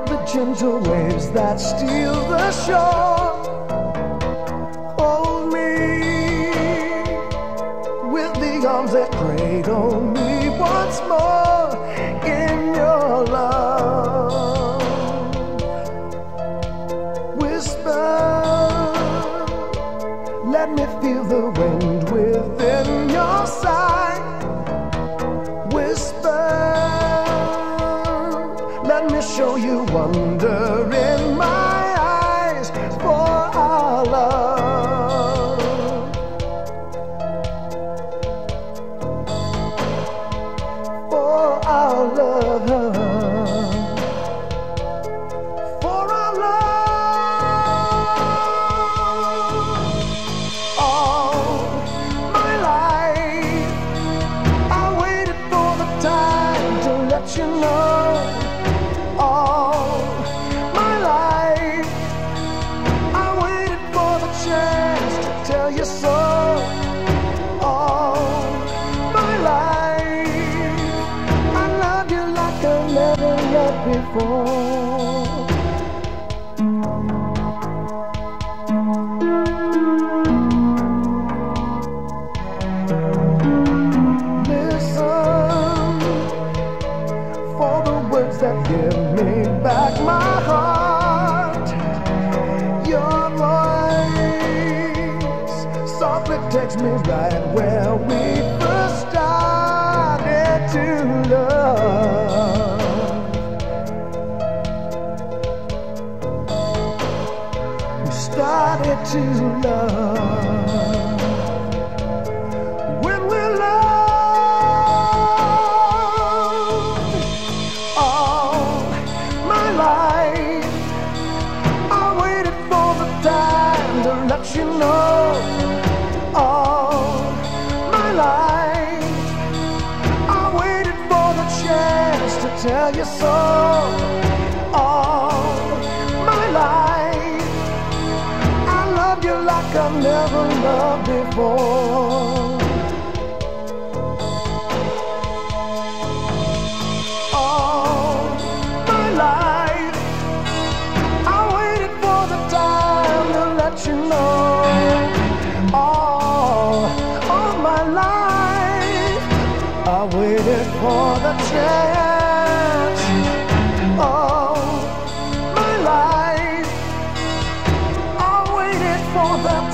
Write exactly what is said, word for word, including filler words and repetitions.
like the gentle waves that steal the shore. Hold me with the arms that cradle me once more in your love. Whisper, let me feel the wind within your side. Whisper, let me show you wonder in my eyes for our love. For our love. For our love. All my life I waited for the time to let you know. All my life I waited for the chance to tell you so. All my life I loved you like I never loved before. Listen for the words that give me back my heart. Your voice softly takes me right where we first started to love. We started to love. When we loved, all my life I waited for the time to let you know. All my life I waited for the chance to tell you so. All my life I loved you like I never loved before. All my life I waited for the time to let you know. All, all my life I waited for the chance. All my life I waited for the